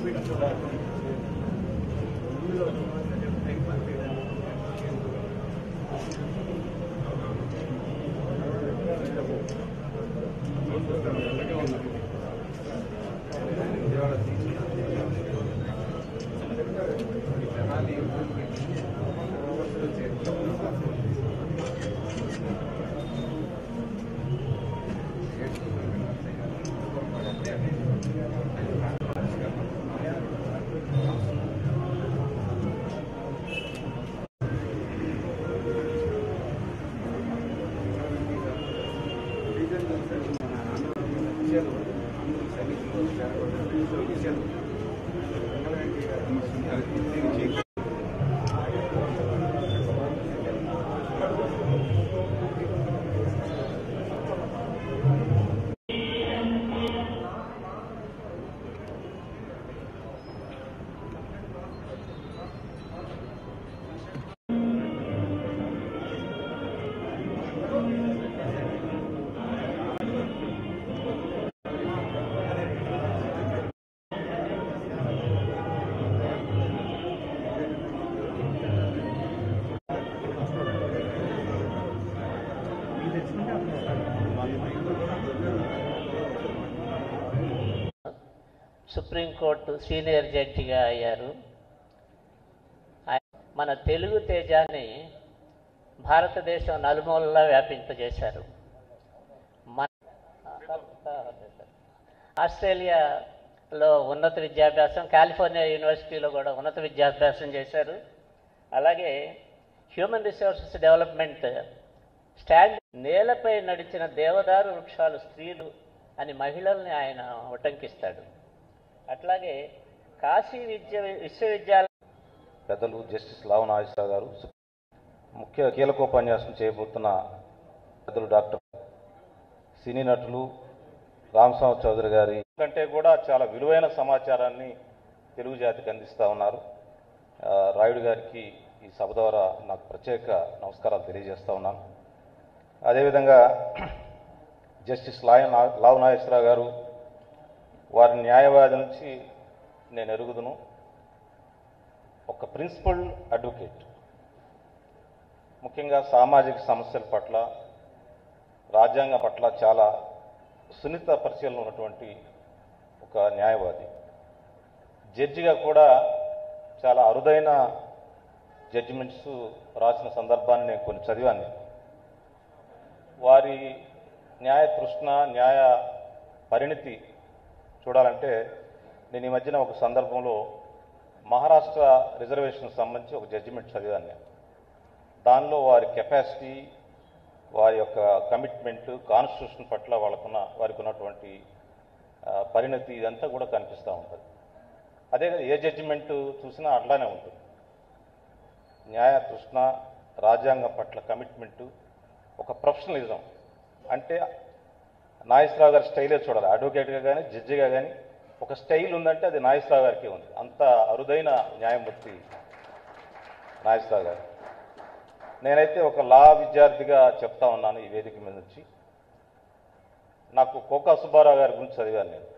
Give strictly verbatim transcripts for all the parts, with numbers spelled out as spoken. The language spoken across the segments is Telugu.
సుప్రీంకోర్టు సీనియర్ జడ్జిగా అయ్యారు. మన తెలుగు తేజాన్ని భారతదేశం నలుమూలలా వ్యాపింపజేశారు. మన ఆస్ట్రేలియాలో ఉన్నత విద్యాభ్యాసం, కాలిఫోర్నియా యూనివర్సిటీలో కూడా ఉన్నత విద్యాభ్యాసం చేశారు. అలాగే హ్యూమన్ రిసోర్సెస్ డెవలప్మెంట్ స్టాండ్ నేలపై నడిచిన దేవదారు వృక్షాలు స్త్రీలు అని మహిళల్ని ఆయన ఉటంకిస్తాడు. అట్లాగే కాశీ విద్య విశ్వవిద్యాలయం పెద్దలు జస్టిస్ లావు నాగేశ్వరరావు గారు, ముఖ్య కీలకోపన్యాసం చేయబోతున్న పెద్దలు డాక్టర్ సినీ నటులు రామస్వామి చౌదరి గారి కంటే కూడా చాలా విలువైన సమాచారాన్ని తెలుగు జాతికి అందిస్తూ ఉన్నారు. రాయుడు గారికి ఈ సభ ద్వారా నాకు ప్రత్యేక నమస్కారాలు తెలియజేస్తూ ఉన్నాను. అదేవిధంగా జస్టిస్ లా లావు నాగేశ్వరరావు గారు, వారి న్యాయవాది నుంచి నేను ఎరుగుదును. ఒక ప్రిన్సిపల్ అడ్వకేట్, ముఖ్యంగా సామాజిక సమస్యల పట్ల, రాజ్యాంగం పట్ల చాలా సున్నిత పరిశీలన ఉన్నటువంటి ఒక న్యాయవాది. జడ్జిగా కూడా చాలా అరుదైన జడ్జిమెంట్స్ రాసిన సందర్భాన్ని నేను కొన్ని చదివాను. వారి న్యాయ తృష్ణ, న్యాయ పరిణితి చూడాలంటే నేను ఈ మధ్యన ఒక సందర్భంలో మహారాష్ట్ర రిజర్వేషన్ సంబంధించి ఒక జడ్జిమెంట్ చదివాను. దానిలో వారి కెపాసిటీ, వారి యొక్క కమిట్మెంట్, కాన్స్టిట్యూషన్ పట్ల వాళ్ళకున్న వారికి ఉన్నటువంటి పరిణతి ఇదంతా కూడా కనిపిస్తూ ఉంటుంది. అదే ఏ జడ్జిమెంట్ చూసినా అట్లానే ఉంటుంది. న్యాయ తృష్ణ, రాజ్యాంగం పట్ల కమిట్మెంటు, ఒక ప్రొఫెషనలిజం. అంటే నాగేశ్వరరావు గారి స్టైలే చూడాలి. అడ్వకేట్గా కానీ జడ్జిగా కానీ ఒక స్టైల్ ఉందంటే అది నాగేశ్వరరావు గారికి ఉంది. అంత అరుదైన న్యాయమూర్తి నాగేశ్వరరావు గారు. నేనైతే ఒక లా విద్యార్థిగా చెప్తా ఉన్నాను ఈ వేదిక మీద నుంచి. నాకు కోకా సుబ్బారావు గారి గురించి చదివాను నేను.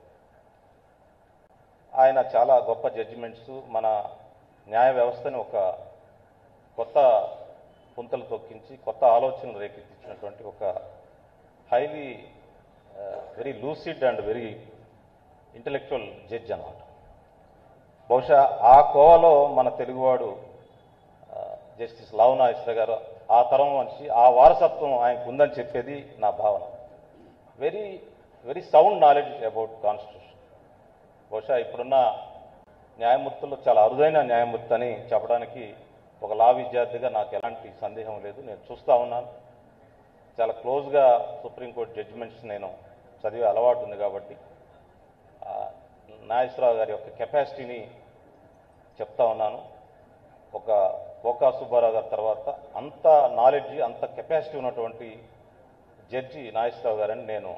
ఆయన చాలా గొప్ప జడ్జిమెంట్స్, మన న్యాయ వ్యవస్థని ఒక కొత్త పుంతలు తొక్కించి కొత్త ఆలోచనలు రేకెత్తించినటువంటి ఒక highly very lucid and very intellectual judge అన్నమాట. బహుశా ఆ కోవలో మన తెలుగువాడు జస్టిస్ లావు నాగేశ్వర గారు ఆ తరం మనిషి, ఆ వారసత్వం ఆయనకు ఉందని చెప్పేది నా భావన. Very very sound knowledge about constitution. బహుశా ఇప్పుడున్న న్యాయమూర్తుల్లో చాలా అరుదైన న్యాయమూర్తి అని చెప్పడానికి ఒక లా విద్యార్థిగా నాకు ఎలాంటి సందేహం లేదు. నేను చూస్తూ ఉన్నాను. చాలా క్లోజ్గా సుప్రీంకోర్టు జడ్జిమెంట్స్ నేను చదివే అలవాటు ఉంది కాబట్టి నాగేశ్వరరావు గారి యొక్క కెపాసిటీని చెప్తా ఉన్నాను. ఒక కోకా సుబ్బారావు గారి తర్వాత అంత నాలెడ్జ్, అంత కెపాసిటీ ఉన్నటువంటి జడ్జి నాగేశ్వరరావు గారని నేను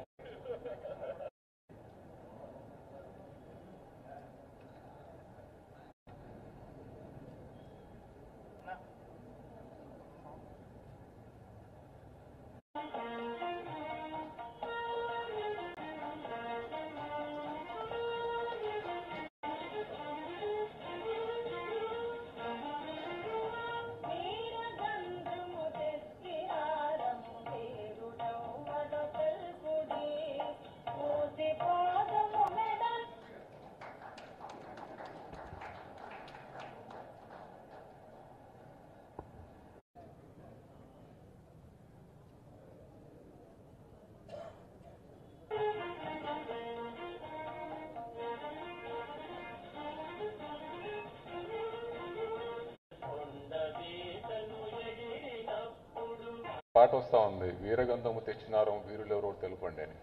పాట వస్తూ ఉంది, వీరగంధము తెచ్చినారం వీరులెవరో తెలుపండి అని.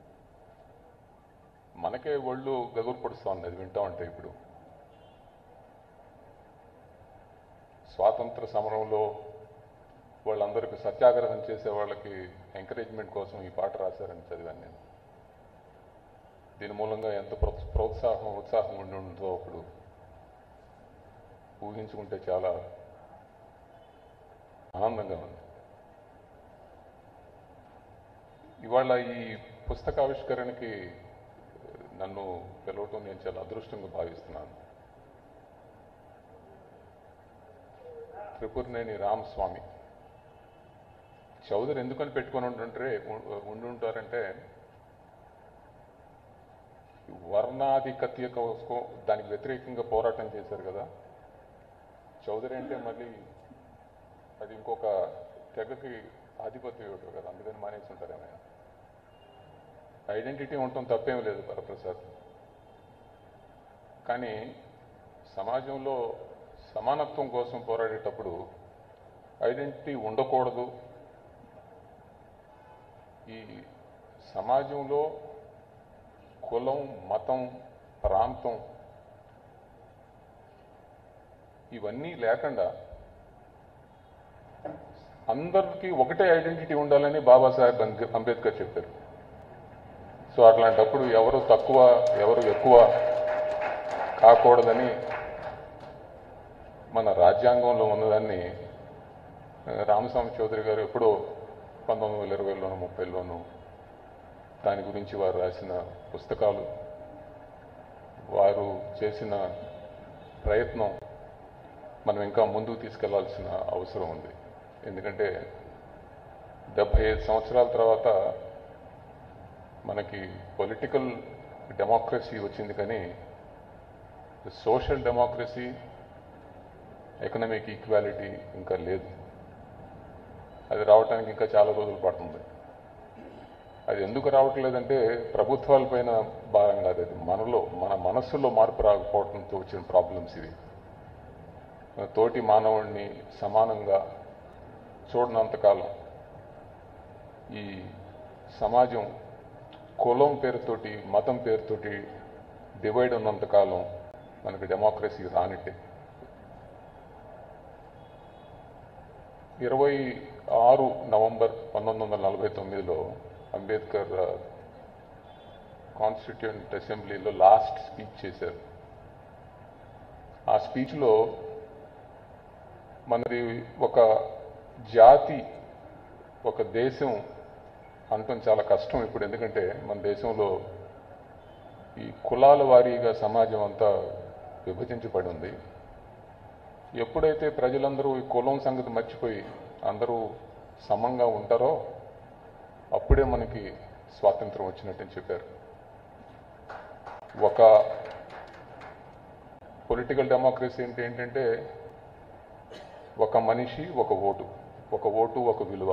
మనకే ఒళ్ళు గగురు పడుస్తూ ఉంది అది వింటా ఉంటే. ఇప్పుడు స్వాతంత్ర సమరంలో వాళ్ళందరికీ సత్యాగ్రహం చేసే వాళ్ళకి ఎంకరేజ్మెంట్ కోసం ఈ పాట రాశారని చదివాను నేను. దీని మూలంగా ఎంత ప్రోత్సాహం ఉత్సాహం ఉండి ఉంటుందో అప్పుడు ఊహించుకుంటే చాలా ఆనందంగా ఉంది. ఇవాళ ఈ పుస్తకావిష్కరణకి నన్ను పిలవటం నేను చాలా అదృష్టంగా భావిస్తున్నాను. త్రిపురనేని రామస్వామి చౌదరి ఎందుకని పెట్టుకొని ఉంటుంటే ఉండి ఉంటారంటే, వర్ణాధిపత్య కోసం దానికి వ్యతిరేకంగా పోరాటం చేశారు కదా. చౌదరి అంటే మళ్ళీ అది ఇంకొక తెగకి ఆధిపత్యం ఇవ్వటం కదా, అందుకని మానేసి ఉంటారు ఏమైనా. ఐడెంటిటీ ఉండటం తప్పేం లేదు వరప్రసాద్, కానీ సమాజంలో సమానత్వం కోసం పోరాడేటప్పుడు ఐడెంటిటీ ఉండకూడదు. ఈ సమాజంలో కులం, మతం, ప్రాంతం ఇవన్నీ లేకుండా అందరికీ ఒకటే ఐడెంటిటీ ఉండాలని బాబాసాహెబ్ అంబేద్కర్ చెప్పారు. సో అట్లాంటప్పుడు ఎవరు తక్కువ ఎవరు ఎక్కువ కాకూడదని మన రాజ్యాంగంలో ఉన్నదాన్ని రామస్వామి చౌదరి గారు ఎప్పుడో పంతొమ్మిది వందల ఇరవైలోనూ ముప్పైలోనూ దాని గురించి వారు రాసిన పుస్తకాలు, వారు చేసిన ప్రయత్నం మనం ఇంకా ముందుకు తీసుకెళ్లాల్సిన అవసరం ఉంది. ఎందుకంటే డెబ్బై ఐదు సంవత్సరాల తర్వాత మనకి పొలిటికల్ డెమోక్రసీ వచ్చింది, కానీ సోషల్ డెమోక్రసీ, ఎకనామిక్ ఈక్వాలిటీ ఇంకా లేదు. అది రావడానికి ఇంకా చాలా రోజులు పడుతుంది. అది ఎందుకు రావట్లేదంటే ప్రభుత్వాలపైన భారం కాదు, అది మనలో మన మనస్సులో మార్పు రాకపోవడంతో వచ్చిన ప్రాబ్లమ్స్ ఇవి. తోటి మానవుడిని సమానంగా చూడనంతకాలం, ఈ సమాజం కులం పేరుతోటి మతం పేరుతోటి డివైడ్ ఉన్నంతకాలం మనకి డెమోక్రసీ రానిట్టే. ఇరవై ఆరు నవంబర్ పంతొమ్మిది వందల నలభై తొమ్మిదిలో అంబేద్కర్ కాన్స్టిట్యూంట్ అసెంబ్లీలో లాస్ట్ స్పీచ్ చేశారు. ఆ స్పీచ్లో మనది ఒక జాతి, ఒక దేశం అనటం చాలా కష్టం ఇప్పుడు. ఎందుకంటే మన దేశంలో ఈ కులాల వారీగా సమాజం అంతా విభజించబడి ఉంది. ఎప్పుడైతే ప్రజలందరూ ఈ కులం సంగతి మర్చిపోయి అందరూ సమంగా ఉంటారో అప్పుడే మనకి స్వాతంత్రం వచ్చినట్టని చెప్పారు. ఒక పొలిటికల్ డెమోక్రసీ అంటే ఏంటంటే ఒక మనిషి ఒక ఓటు, ఒక ఓటు ఒక విలువ.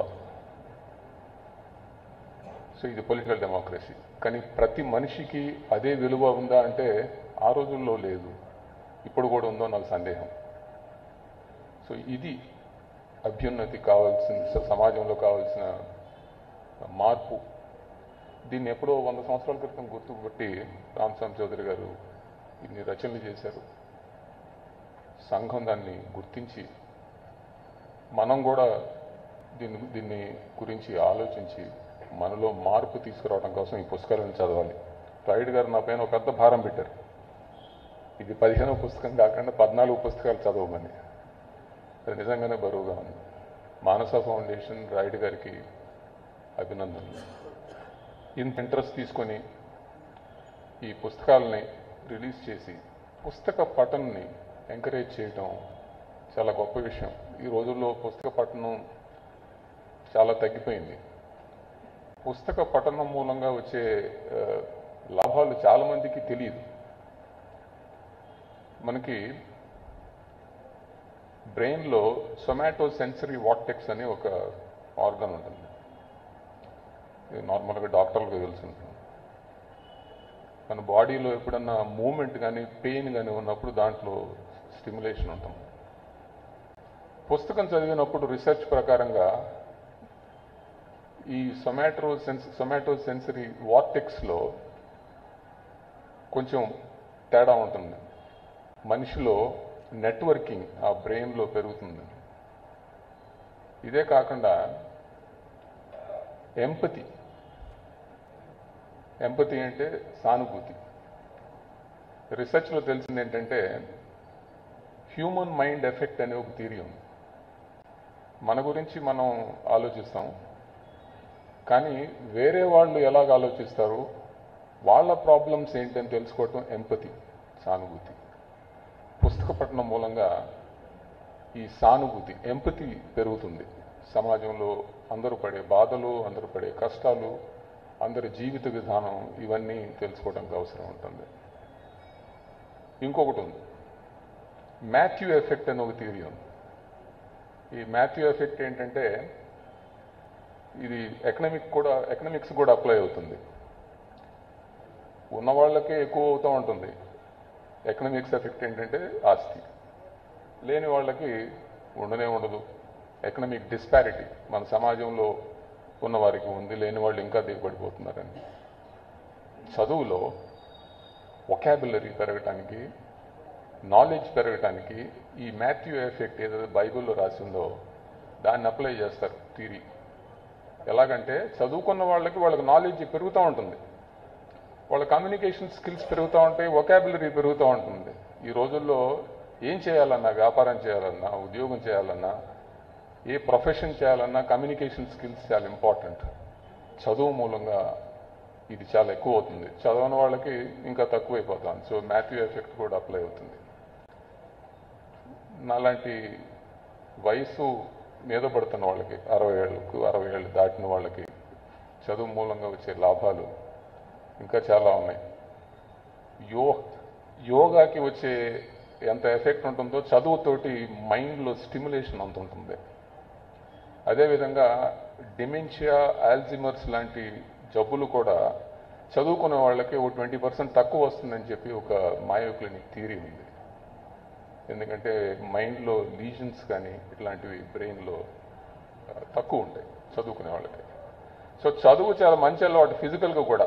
సో ఇది పొలిటికల్ డెమోక్రసీ. కానీ ప్రతి మనిషికి అదే విలువ ఉందా అంటే ఆ రోజుల్లో లేదు, ఇప్పుడు కూడా ఉందో నాకు సందేహం. సో ఇది అభ్యున్నతి కావాల్సిన, సమాజంలో కావాల్సిన మార్పు. దీన్ని ఎప్పుడో వంద సంవత్సరాల క్రితం గుర్తుపెట్టి రామస్వామి చౌదరి గారు ఇన్ని రచనలు చేశారు. సంఘం దాన్ని గుర్తించి మనం కూడా దీన్ని దీన్ని గురించి ఆలోచించి మనలో మార్పు తీసుకురావడం కోసం ఈ పుస్తకాలను చదవాలి. రాయుడు గారు నా పైన ఒక పెద్ద భారం పెట్టారు, ఇది పదిహేనో పుస్తకం కాకుండా పద్నాలుగు పుస్తకాలు చదవమని. అది నిజంగానే బరువుగా ఉంది. మానస ఫౌండేషన్ రాయుడు గారికి అభినందనలు. ఇంత ఇంట్రెస్ట్ తీసుకొని ఈ పుస్తకాలని రిలీజ్ చేసి పుస్తక పఠనాన్ని ఎంకరేజ్ చేయటం చాలా గొప్ప విషయం. ఈ రోజుల్లో పుస్తక పఠనం చాలా తగ్గిపోయింది. పుస్తక పఠనం మూలంగా వచ్చే లాభాలు చాలామందికి తెలియదు. మనకి బ్రెయిన్లో సొమాటో సెన్సరీ వార్టెక్స్ అనే ఒక ఆర్గన్ ఉంటుంది. నార్మల్గా డాక్టర్లకు తెలిసి ఉంటుంది. మన బాడీలో ఎప్పుడన్నా మూమెంట్ కానీ పెయిన్ కానీ ఉన్నప్పుడు దాంట్లో స్టిమ్యులేషన్ ఉంటుంది. పుస్తకం చదివినప్పుడు రీసెర్చ్ ప్రకారంగా ఈ సొమాటో సెన్స్ సొమాటో సెన్సరీ వార్టెక్స్లో కొంచెం తేడా ఉంటుంది. మనిషిలో నెట్వర్కింగ్ ఆ బ్రెయిన్లో పెరుగుతుంది. ఇదే కాకుండా ఎంపతి ఎంపతి అంటే సానుభూతి. రీసెర్చ్లో తెలిసింది ఏంటంటే హ్యూమన్ మైండ్ ఎఫెక్ట్ అనే ఒక థియరీ ఉంది. మన గురించి మనం ఆలోచిస్తాం, కానీ వేరే వాళ్ళు ఎలాగ ఆలోచిస్తారు, వాళ్ళ ప్రాబ్లమ్స్ ఏంటని తెలుసుకోవటం ఎంపతి, సానుభూతి. పుస్తక పఠనం మూలంగా ఈ సానుభూతి, ఎంపతి పెరుగుతుంది. సమాజంలో అందరూ పడే బాధలు, అందరూ పడే కష్టాలు, అందరి జీవిత విధానం, ఇవన్నీ తెలుసుకోవడానికి అవసరం ఉంటుంది. ఇంకొకటి ఉంది, మాథ్యూ ఎఫెక్ట్ అని ఒక థియరీ ఉంది. ఈ మాథ్యూ ఎఫెక్ట్ ఏంటంటే ఇది ఎకనామిక్ కూడా ఎకనామిక్స్ కూడా అప్లై అవుతుంది. ఉన్న వాళ్ళకే ఎక్కువ అవుతూ ఉంటుంది. ఎకనామిక్స్ ఎఫెక్ట్ ఏంటంటే ఆస్తి, లేని వాళ్ళకి ఉండనే ఉండదు. ఎకనామిక్ డిస్పారిటీ మన సమాజంలో ఉన్న వారికి ఉంది, లేని వాళ్ళు ఇంకా దిగబడిపోతున్నారని. చదువులో వొకాబులరీ పెరగటానికి, నాలెడ్జ్ పెరగటానికి ఈ మాథ్యూ ఎఫెక్ట్ ఏదైతే బైబిల్లో రాసి ఉందో దాన్ని అప్లై చేస్తారు థియరీ. ఎలాగంటే చదువుకున్న వాళ్ళకి వాళ్ళకి నాలెడ్జ్ పెరుగుతూ ఉంటుంది, వాళ్ళ కమ్యూనికేషన్ స్కిల్స్ పెరుగుతూ ఉంటాయి, వొకాబులరీ పెరుగుతూ ఉంటుంది. ఈ రోజుల్లో ఏం చేయాలన్నా, వ్యాపారం చేయాలన్నా, ఉద్యోగం చేయాలన్నా, ఏ ప్రొఫెషన్ చేయాలన్నా కమ్యూనికేషన్ స్కిల్స్ చాలా ఇంపార్టెంట్. చదువు మూలంగా ఇది చాలా ఎక్కువ అవుతుంది, చదవని వాళ్ళకి ఇంకా తక్కువైపోతుంది. సో మాథ్యూ ఎఫెక్ట్ కూడా అప్లై అవుతుంది. నాలాంటి వయసు మీద పడుతున్న వాళ్ళకి, అరవై ఏళ్ళకు అరవై ఏళ్ళు దాటిన వాళ్ళకి చదువు మూలంగా వచ్చే లాభాలు ఇంకా చాలా ఉన్నాయి. యో యోగాకి వచ్చే ఎంత ఎఫెక్ట్ ఉంటుందో చదువుతోటి మైండ్లో స్టిమ్యులేషన్ అంత ఉంటుంది. అదేవిధంగా డిమెన్షియా, ఆల్జిమర్స్ లాంటి జబ్బులు కూడా చదువుకునే వాళ్ళకి ఒక ట్వంటీ పర్సెంట్ తక్కువ వస్తుందని చెప్పి ఒక మాయో క్లినిక్ థియరీ ఉంది. ఎందుకంటే మైండ్లో లీజన్స్ కానీ ఇట్లాంటివి బ్రెయిన్లో తక్కువ ఉంటాయి చదువుకునే వాళ్ళకి. సో చదువు చాలా మంచి అలవాటు. ఫిజికల్గా కూడా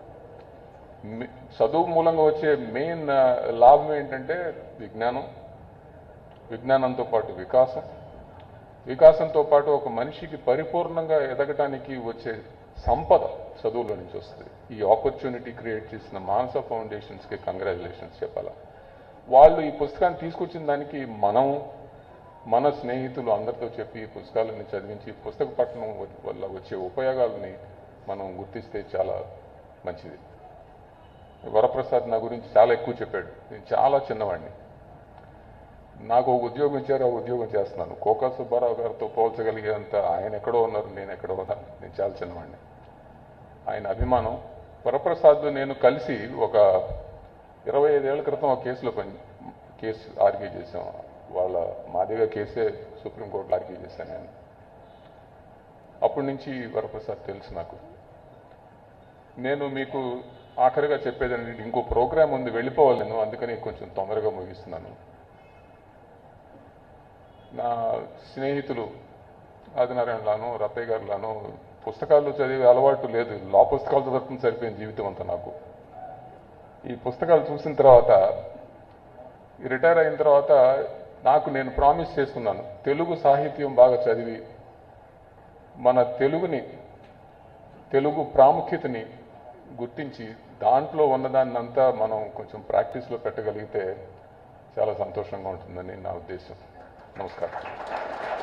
చదువు మూలంగా వచ్చే మెయిన్ లాభం ఏంటంటే విజ్ఞానం, విజ్ఞానంతో పాటు వికాసం, వికాసంతో పాటు ఒక మనిషికి పరిపూర్ణంగా ఎదగటానికి వచ్చే సంపద చదువులో నుంచి వస్తుంది. ఈ ఆపర్చునిటీ క్రియేట్ చేసిన మానస ఫౌండేషన్స్కి కంగ్రాచులేషన్స్ చెప్పాలా. వాళ్ళు ఈ పుస్తకాన్ని తీసుకొచ్చిన దానికి మనం, మన స్నేహితులు అందరితో చెప్పి ఈ పుస్తకాలని చదివించి పుస్తక పఠనం వల్ల వచ్చే ఉపయోగాలని మనం గుర్తిస్తే చాలా మంచిది. వరప్రసాద్ నా గురించి చాలా ఎక్కువ చెప్పాడు. నేను చాలా చిన్నవాడిని, నాకు ఒక ఉద్యోగం ఇచ్చారు, ఆ ఉద్యోగం చేస్తున్నాను. కోకా సుబ్బారావు గారితో పోల్చగలిగేంత ఆయన ఎక్కడో ఉన్నారు, నేను ఎక్కడో ఉన్నాను. నేను చాలా చిన్నవాడిని. ఆయన అభిమానం. వరప్రసాద్ నేను కలిసి ఒక ఇరవై ఐదేళ్ల క్రితం ఒక కేసులో పని కేసు ఆర్గ్యూ చేశాం. వాళ్ళ మాదిగా కేసే సుప్రీంకోర్టులో ఆర్గ్యూ చేశాను నేను. అప్పటి నుంచి వరప్రసాద్ తెలుసు నాకు. నేను మీకు ఆఖరిగా చెప్పేదండి, ఇంకో ప్రోగ్రామ్ ఉంది, వెళ్ళిపోవాలి నేను, అందుకని కొంచెం తొందరగా ముగిస్తున్నాను. నా స్నేహితులు ఆదినారాయణలాను, రత్తయ్య గారులాను పుస్తకాలు చదివే అలవాటు లేదు. లా పుస్తకాలు చదువుతుంది సరిపోయిన జీవితం అంతా నాకు. ఈ పుస్తకాలు చూసిన తర్వాత, రిటైర్ అయిన తర్వాత నాకు నేను ప్రామిస్ చేసుకున్నాను, తెలుగు సాహిత్యం బాగా చదివి మన తెలుగుని, తెలుగు ప్రాముఖ్యతని గుర్తించి దాంట్లో ఉన్నదాన్నంతా మనం కొంచెం ప్రాక్టీస్లో పెట్టగలిగితే చాలా సంతోషంగా ఉంటుందని నా ఉద్దేశం. నమస్కారం.